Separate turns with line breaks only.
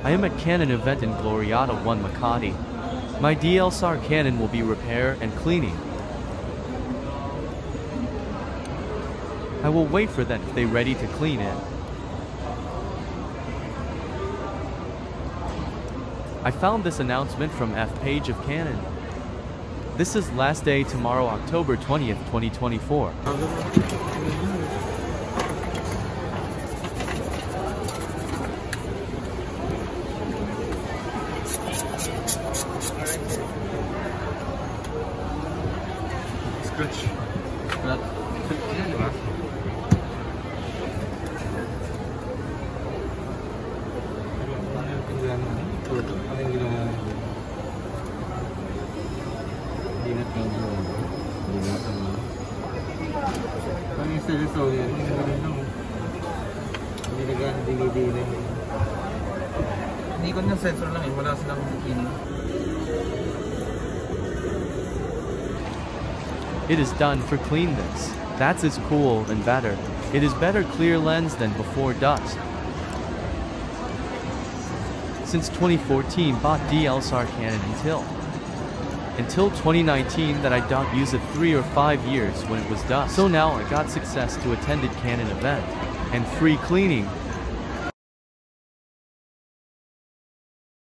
I am at Canon event in Gloriata 1 Makati. My DLSR Canon will be repair and cleaning. I will wait for them if they ready to clean it. I found this announcement from F page of Canon. This is last day tomorrow, October 20th, 2024.
Scratch.
Sensor lang eh, wala silang cleaning.
It is done for clean this. That's is cool and better. It is better clear lens than before dust. Since 2014 bought DLSR Canon until 2019 that I don't use it 3 or 5 years when it was dust. So now I got success to attended Canon event and free cleaning.